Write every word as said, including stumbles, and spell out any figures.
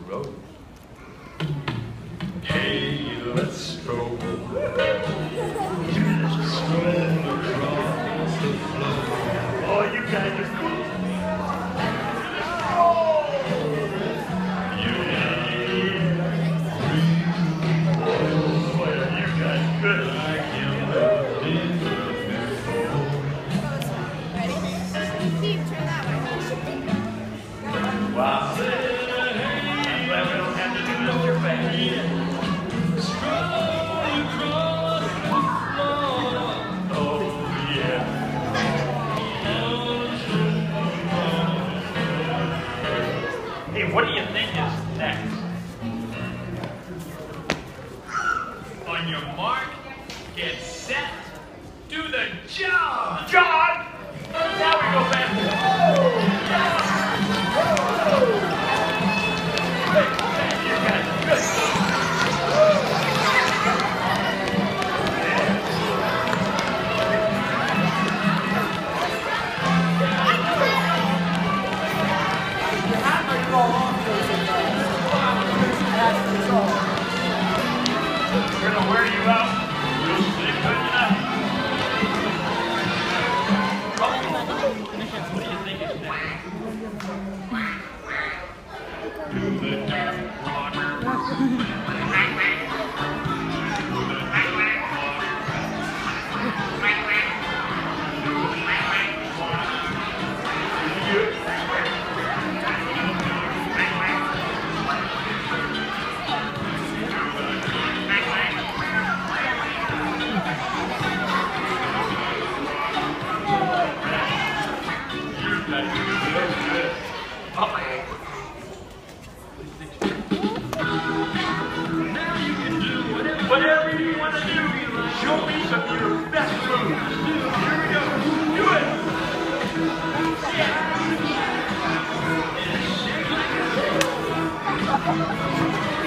road. Hey, let's stroll. Stroll across the floor. Oh, you guys are cool. You guys good. Like you lived in the before. Wow. I'm glad we don't have to do this your face. Stroll across the floor. Oh, yeah. Hey, what do you think is next? On your mark, get set, do the jog! Jog! Now we go back. Hey, hey, you guys are good. We're gonna wear you out. You'll sleep good enough. What do you think is next? Do the dirt water. Do the dirt Whatever you want to do, show me some of your best moves. Here we go. Do it. Yeah.